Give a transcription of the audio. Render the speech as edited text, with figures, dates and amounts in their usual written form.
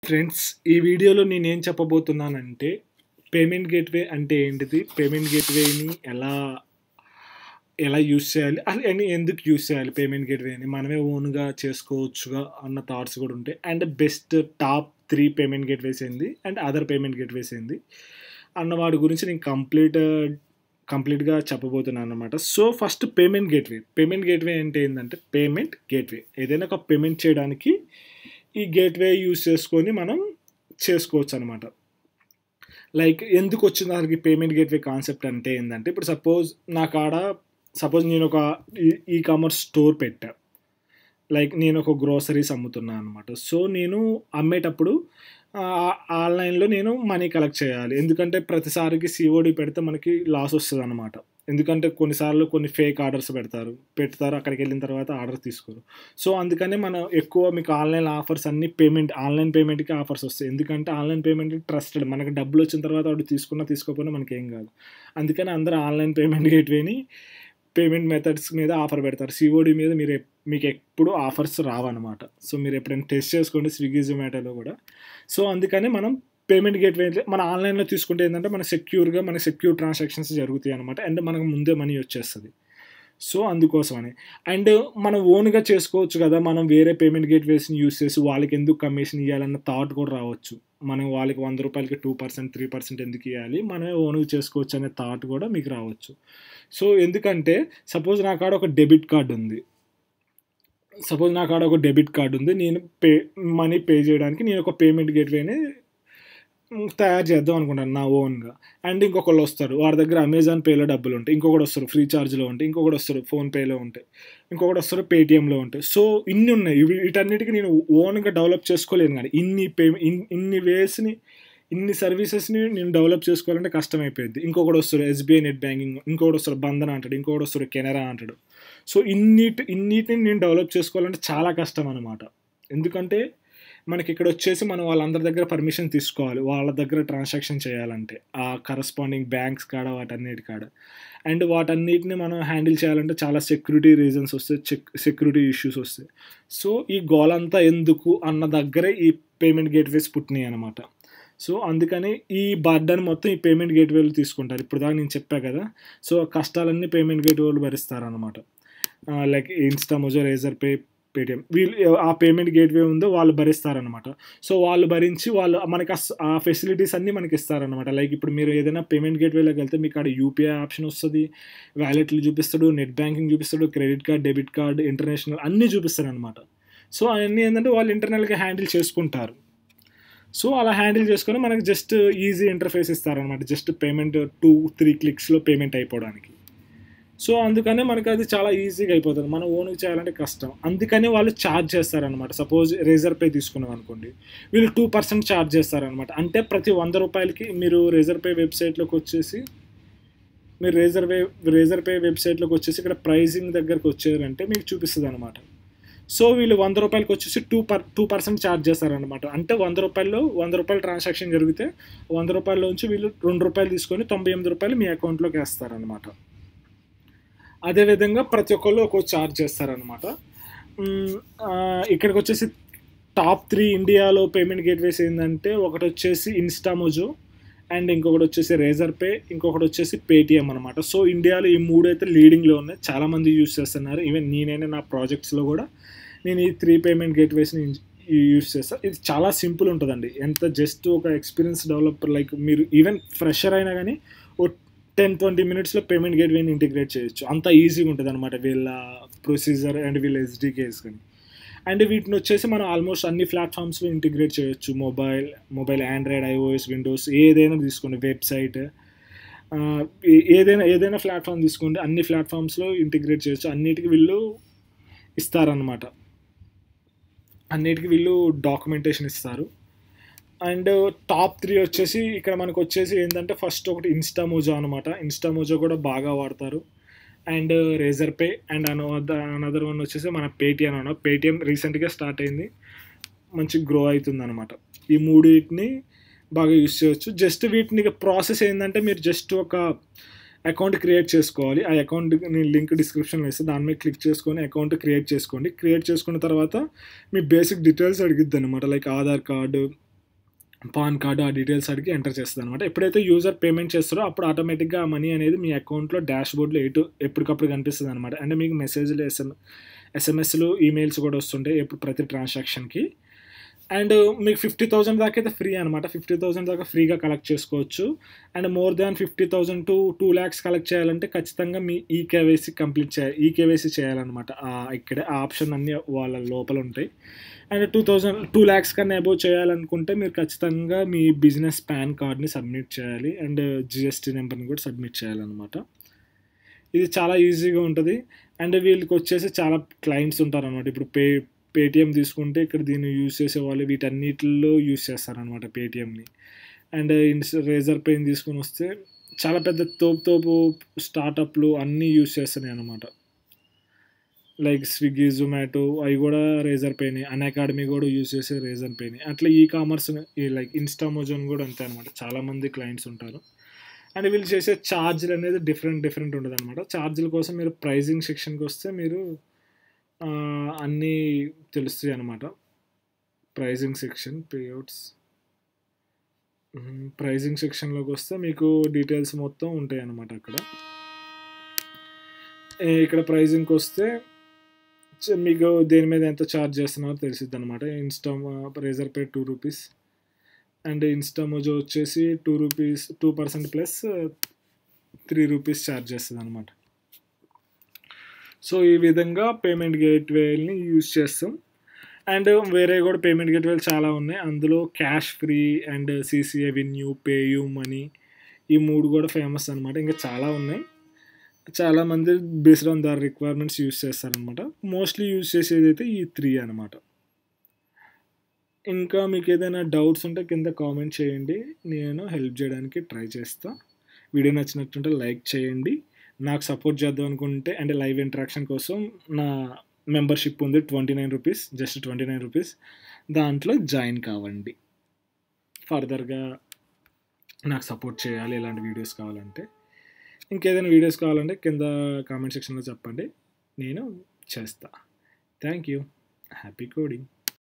Friends, ఈ వీడియోలో నేనేం చెప్పబోతున్నానంటే, పేమెంట్ గేట్‌వే అంటే ఏంటిది? పేమెంట్ గేట్‌వేని ఎలా యూజ్ చేయాలి? అని ఎందుకు యూజ్ చేయాలి పేమెంట్ గేట్‌వేని? మనమే ఓన్‌గా చేసుకోవచ్చుగా అన్న థాట్స్ కూడా ఉంటాయి. And best top 3 payment gateways ఏంది? అండ్ అదర్ పేమెంట్ గేట్‌వేస్ ఏంది? అన్న వాటి గురించి నేను కంప్లీట్‌గా చెప్పబోతున్నాననమాట. So, first payment gateway. Payment gateway అంటే ఏందంటే, పేమెంట్ గేట్‌వే. ఏదైనా ఒక పేమెంట్ చేయడానికి ఈ గేట్‌వే యూజ్ చేసుకొని మనం చేసుకోవచ్చనమాట. లైక్ ఎందుకొచ్చింది అసలకి పేమెంట్ గేట్‌వే కాన్సెప్ట్ అంటే ఏందంటే, ఇప్పుడు సపోజ్ నేనొక కామర్స్ స్టోర్ పెట్టా. లైక్ నేనొక గ్రోసరీస్ అమ్ముతున్నా అనమాట. సో, నేను అమ్మేటప్పుడు ఆన్‌లైన్‌లో నేను మనీ కలెక్ట్ చేయాలి. ఎందుకంటే ప్రతిసారికి సీఓడీ పెడితే మనకి లాస్ వస్తదనమాట. ఎందుకంటే కొన్నిసార్లు కొన్ని ఫేక్ ఆర్డర్స్ పెడతారు. అక్కడికెళ్ళిన తర్వాత ఆర్డర్ తీసుకోరు. సో, అందుకనే మనం ఎక్కువ మీకు ఆన్‌లైన్ ఆఫర్స్ అన్నీ ఆన్‌లైన్ పేమెంట్‌కి ఆఫర్స్ వస్తాయి. ఎందుకంటే ఆన్‌లైన్ పేమెంట్ ట్రస్టెడ్. మనకు డబ్బులొచ్చిన తర్వాత వాడు తీసుకున్నా తీసుకోకపోయినా మనకేం కాదు. అందుకని అందరూ ఆన్‌లైన్ పేమెంట్ గేట్‌వేని పేమెంట్ మెథడ్స్ మీద ఆఫర్ పెడతారు. సీఓడీ మీద మీకెప్పుడు ఆఫర్స్ రావనమాట. సో, మీరెప్పుడైనా టెస్ట్ చేసుకోండి స్విగ్గీ, జొమాటోలో కూడా. సో, అందుకని మనం పేమెంట్ గేట్‌వే మన ఆన్‌లైన్‌లో తీసుకుంటే ఏందంటే మనకు సెక్యూర్ ట్రాన్సాక్షన్స్ జరుగుతాయనమాట. అండ్ మనకు ముందే మనీ వచ్చేస్తది. సో, అందుకోసమని. అండ్ మనం ఓన్‌గా చేసుకోవచ్చు కదా! మనం వేరే పేమెంట్ గేట్‌వేస్‌ని యూజ్ చేసి వాళ్ళకెందుకు కమిషన్ ఇయ్యాలన్న థాట్ కూడా రావచ్చు. మనం వాళ్ళకి రూ. 100కి 2%, 3% ఎందుకియ్యాలి? మనమే ఓన్‌గా చేసుకోవచ్చు అనే థాట్ కూడా మీకు రావచ్చు. సో, ఎందుకంటే సపోజ్ నా కాడ ఒక డెబిట్ కార్డ్ ఉంది. నేను మనీ పే చేయడానికి నేనొక పేమెంట్ గేట్‌వేని తయారు చేద్దాం అనుకుంటాను నా ఓన్‌గా. అండ్ ఇంకొకళ్ళొస్తారు. వాడి దగ్గర అమెజాన్ పేలో డబ్బులుంటాయి. ఇంకొకడొస్తారు ఫ్రీచార్జ్‌లో ఉంటాయి. ఇంకొకడొస్తారు ఫోన్‌పేలో ఉంటాయి. ఇంకొకడొస్తారు పేటీఎంలో ఉంటాయి. సో, ఇన్ని ఉన్నాయి. వీటన్నిటికి నేను ఓన్‌గా డెవలప్ చేసుకోలేను గానీ, ఇన్ని సర్వీసెస్‌ని నేను డెవలప్ చేసుకోవాలంటే కష్టమైపోయిద్ది. ఇంకొకడొస్తాడు ఎస్‌బీఐ నెట్ బ్యాంకింగ్, ఇంకొకడొస్తాడు బంధన్ అంటాడు, ఇంకొకడొస్తాడు కెనరా అంటాడు. సో, ఇన్నిటిని నేను డెవలప్ చేసుకోవాలంటే చాలా కష్టం అనమాట. ఎందుకంటే మనకిక్కడొచ్చేసి మనం వాళ్ళందరి దగ్గర పర్మిషన్ తీసుకోవాలి. వాళ్ళ దగ్గర ట్రాన్సాక్షన్ చేయాలంటే. ఆ కరస్పాండింగ్ బ్యాంక్స్ కాడ వాటన్నిటి కాడ. అండ్ వాటన్నిటిని మనం హ్యాండిల్ చేయాలంటే చాలా సెక్యూరిటీ రీజన్స్ వస్తాయి. సెక్యూరిటీ ఇష్యూస్ వస్తాయి. సో, ఈ గోలంతా ఎందుకు అన్న దగ్గరే ఈ పేమెంట్ గేట్‌వేస్ పుట్టినియనమాట. సో, అందుకని ఈ బర్డెన్ మొత్తం ఈ పేమెంట్ గేట్‌వేలు తీసుకుంటారు. ఇప్పటిదాకా నేను చెప్పా కదా! సో, కష్టాలన్నీ పేమెంట్ గేట్‌వేలు భరిస్తారనమాట. లైక్ ఇన్‌స్టామోజో, రేజర్‌పే, పేటీఎం ఆ పేమెంట్ గేట్‌వే ఉందో వాళ్ళు భరిస్తారనమాట. సో, వాళ్ళు భరించి మనకి ఆ ఫెసిలిటీస్ అన్నీ మనకిస్తారనమాట. లైక్ ఇప్పుడు మీరు ఏదైనా పేమెంట్ గేట్‌వేలోకెళ్తే మీకాడ యూపీఐ ఆప్షన్ వస్తది. వాలెట్లు చూపిస్తాడు, నెట్ బ్యాంకింగ్ చూపిస్తాడు, credit card, debit card, international అన్నీ చూపిస్తారనమాట. సో, అయన్నీ ఏందంటే వాళ్ళు ఇంటర్నల్‌గా హ్యాండిల్ చేసుకుంటారు. సో, అలా హ్యాండిల్ చేసుకొని మనకి జస్ట్ ఈజీ ఇంటర్‌ఫేస్ ఇస్తారనమాట. జస్ట్ పేమెంట్ 2, 3 క్లిక్స్‌లో పేమెంట్ అయిపోవడానికి. సో, అందుకనే మనకది చాలా ఈజీగా అయిపోతది. మనం ఓన్‌గా చేయాలంటే కష్టం. అందుకని వాళ్ళు ఛార్జ్ చేస్తారనమాట. సపోజ్ రేజర్‌పే తీసుకున్నామనుకోండి. వీళ్ళు 2% ఛార్జ్ చేస్తారనమాట. అంటే ప్రతి రూ. 100కి మీరు రేజర్‌పే వెబ్‌సైట్‌లోకొచ్చేసి వెబ్‌సైట్‌లోకొచ్చేసి ఇక్కడ ప్రైజింగ్ దగ్గరకొచ్చారంటే మీకు చూపిస్తదనమాట. సో, వీళ్ళు రూ. 100కి 2% ఛార్జ్ చేస్తారనమాట. అంటే రూ. 100 ట్రాన్సాక్షన్ జరిగితే రూ. 100లోంచి వీళ్ళు రూ. 2 తీసుకొని రూ. 98 మీ అకౌంట్‌లోకి ఏస్తారనమాట. అదే విధంగా ప్రతి ఒక్కళ్ళు ఒక్కో ఛార్జ్ చేస్తారనమాట. ఇక్కడికొచ్చేసి టాప్ 3 ఇండియాలో పేమెంట్ గేట్‌వేస్ ఏందంటే ఒకటొచ్చేసి ఇన్‌స్టామోజో, అండ్ ఇంకొకటొచ్చేసి రేజర్‌పే, ఇంకొకటొచ్చేసి పేటీఎం అనమాట. సో, ఇండియాలో ఈ 3 అయితే లీడింగ్‌లో ఉన్నాయి. చాలామంది యూజ్ చేస్తున్నారు. ఈవెన్ నేనైనా నా ప్రాజెక్ట్స్‌లో కూడా నేను ఈ 3 పేమెంట్ గేట్‌వేస్‌ని యూజ్ చేస్తా. ఇది చాలా సింపుల్ ఉంటదండి. జస్ట్ ఒక ఎక్స్‌పీరియన్స్ డెవలపర్ లైక్ మీరు ఈవెన్ ఫ్రెషర్ అయినా గానీ ఓ 10-20 మినిట్స్‌లో పేమెంట్ గేట్‌వేని ఇంటిగ్రేట్ చేయొచ్చు. అంత ఈజీగా ఉంటదనమాట వీళ్ళ ప్రొసీజర్ అండ్ వీళ్ళ ఎస్‌డీకేస్ గాని. అండ్ వీటినొచ్చేసి మనం ఆల్మోస్ట్ అన్ని ప్లాట్‌ఫామ్స్‌లో ఇంటిగ్రేట్ చేయొచ్చు. మొబైల్, ఆండ్రాయిడ్, ఐఓఎస్, విండోస్ ఏదైనా తీసుకోండి, వెబ్‌సైట్, ఏదైనా ప్లాట్‌ఫామ్ తీసుకోండి. అన్ని ప్లాట్‌ఫామ్స్‌లో ఇంటిగ్రేట్ చేయొచ్చు. అన్నిటికి వీళ్ళు ఇస్తారనమాట. అన్నిటికి వీళ్ళు డాక్యుమెంటేషన్ ఇస్తారు. అండ్ టాప్ 3 వచ్చేసి ఇక్కడ మనకొచ్చేసి ఏందంటే ఫస్ట్ ఒకటి ఇన్‌స్టామోజో అనమాట. ఇన్‌స్టామోజో కూడా బాగా వాడతారు. And Razorpay and another one వచ్చేసి మన పేటీఎం అనమాట. పేటీఎం రీసెంట్‌గా స్టార్ట్ అయింది. మంచిగా గ్రో అయితుందనమాట. ఈ మూడిటిని బాగా యూజ్ చేయొచ్చు. జస్ట్ వీటిని ప్రాసెస్ ఏందంటే మీరు జస్ట్ ఒక అకౌంట్ క్రియేట్ చేసుకోవాలి. ఆ అకౌంట్ నేను లింక్ డిస్క్రిప్షన్‌లో ఇస్తా. దాని మీద క్లిక్ చేసుకొని అకౌంట్ క్రియేట్ చేసుకోండి. క్రియేట్ చేసుకున్న తర్వాత మీ బేసిక్ డీటెయిల్స్ అడిగిద్దనమాట. Like Aadhaar card, PAN card ఆ డీటెయిల్స్ అడిగి ఎంటర్ చేస్తుందనమాట. ఎప్పుడైతే యూజర్ పేమెంట్ చేస్తారో అప్పుడు ఆటోమేటిక్‌గా ఆ మనీ అనేది మీ అకౌంట్‌లో డాష్‌బోర్డ్‌లో ఎప్పటికప్పుడు కనిపిస్తదనమాట. అంటే మీకు మెసేజ్‌లు, ఎస్ఎంఎస్‌లు, ఈమెయిల్స్ కూడా వస్తుంటాయి ఎప్పుడు ప్రతి ట్రాన్సాక్షన్‌కి. అండ్ మీకు 50,000 దాకా అయితే ఫ్రీ అనమాట. 50,000 దాకా ఫ్రీగా కలెక్ట్ చేసుకోవచ్చు. And more than 50,000 to 2,00,000 collect చేయాలంటే ఖచ్చితంగా మీ ఈకేవైసీ కంప్లీట్ చేయాలి. ఈకేవైసీ చేయాలనమాట. ఇక్కడే ఆ ఆప్షన్ అన్నీ వాళ్ళ లోపల ఉంటాయి. అండ్ 2,00,000 కన్నా అబోవ్ చేయాలనుకుంటే మీరు ఖచ్చితంగా మీ బిజినెస్ పాన్ కార్డ్‌ని సబ్మిట్ చేయాలి. అండ్ జీఎస్టీ నెంబర్‌ని కూడా సబ్మిట్ చేయాలనమాట. ఇది చాలా ఈజీగా ఉంటది. అండ్ వీళ్ళకొచ్చేసి చాలా క్లయింట్స్ ఉంటారనమాట. ఇప్పుడు పేటీఎం తీసుకుంటే ఇక్కడ దీన్ని యూజ్ చేసేవాళ్ళు వీటన్నిటిలో యూజ్ చేస్తారనమాట పేటీఎంని. అండ్ రేజర్ పెయిన్ తీసుకొనొస్తే చాలా పెద్ద తోపు స్టార్టప్‌లు అన్నీ యూజ్ చేస్తున్నాయనమాట. లైక్ స్విగ్గీ, జొమాటో అవి గూడా రేజర్ పేనే. అన్‌అకాడమీ గూడా యూజ్ చేసే రేజర్ పేనే. అట్లా ఈ కామర్స్‌ని లైక్ ఇన్‌స్టామోజోన్ గూడా అంతే అనమాట. చాలామంది క్లయింట్స్ ఉంటారు. అండ్ వీళ్ళు చేసే ఛార్జ్‌లనేది డిఫరెంట్ ఉంటదనమాట. ఛార్జ్‌ల కోసం మీరు ప్రైజింగ్ సెక్షన్‌కొస్తే మీరు అన్నీ తెలుస్తాయనమాట. Pricing section, payouts. ప్రైజింగ్ సెక్షన్‌లోకొస్తే మీకు డీటెయిల్స్ మొత్తం ఉంటాయనమాట అక్కడ. ఇక్కడ ప్రైజింగ్‌కొస్తే మీకు దేని మీద ఎంత ఛార్జ్ చేస్తున్నారో తెలిసిద్దనమాట. రేజర్ పే రూ. 2 అండ్ ఇన్‌స్టామోజో వచ్చేసి రూ. 2% ప్లస్ రూ. 3 ఛార్జ్ చేస్తదనమాట. సో, ఈ విధంగా పేమెంట్ గేట్‌వేలని యూజ్ చేస్తాం. అండ్ వేరే కూడా పేమెంట్ గేట్‌వేలు చాలా ఉన్నాయి. అందులో Cashfree and CCAvenue, PayUmoney ఈ 3 కూడా ఫేమస్ అనమాట. ఇంకా చాలా ఉన్నాయి. చాలామంది based on their requirements use చేస్తారనమాట. మోస్ట్‌లీ యూజ్ చేసేదైతే ఈ 3 అనమాట. ఇంకా మీకేదైనా డౌట్స్ ఉంటే కింద కామెంట్ చేయండి. నేను హెల్ప్ చేయడానికి ట్రై చేస్తా. వీడియో నచ్చినట్టుంటే లైక్ చేయండి. నాకు సపోర్ట్ చేద్దాం అనుకుంటే అండ్ లైవ్ ఇంటరాక్షన్ కోసం నా మెంబర్‌షిప్ ఉంది. రూ. 29 జస్ట్ రూ. 29 దాంట్లో జాయిన్ కావండి. ఫర్దర్‌గా నాకు సపోర్ట్ చేయాలి ఇలాంటి వీడియోస్ కావాలంటే. ఇంకేదైనా వీడియోస్ కావాలంటే కింద కామెంట్ సెక్షన్‌లో చెప్పండి. నేను చేస్తా. Thank you. Happy coding.